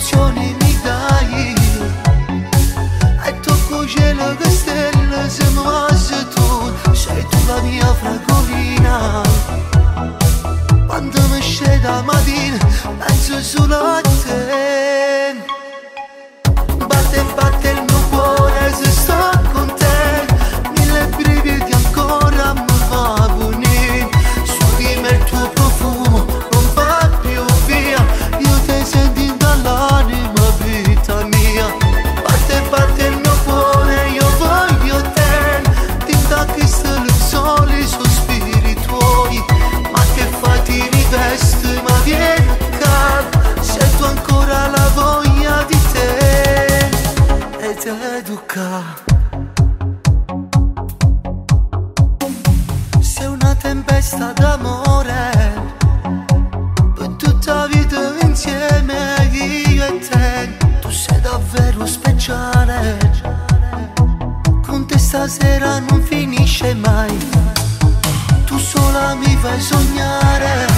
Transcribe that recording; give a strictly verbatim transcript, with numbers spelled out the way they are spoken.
emozioni mi dai e tocco cielo che stelle se mi passi tu, sei tu la mia fragolina. Quando mi scende la mattina penso solo a te. Batte e batte il mio cuore se sto con te, mille brividi ancora mi fa venire. Su di me il tuo profumo non va più via, io ti sento dall'anima vita mia. Batte e batte il mio cuore, io voglio te, tinta che stelle il sole, sospiri tuoi. Ma che fai, ti rivesti ma vieni caldo, sento ancora la voglia di te ed educa. Sei una tempesta d'amore, per tutta vita insieme io e te. Tu sei davvero speciale, con te stasera non finisce mai. Tu sola mi fai sognare.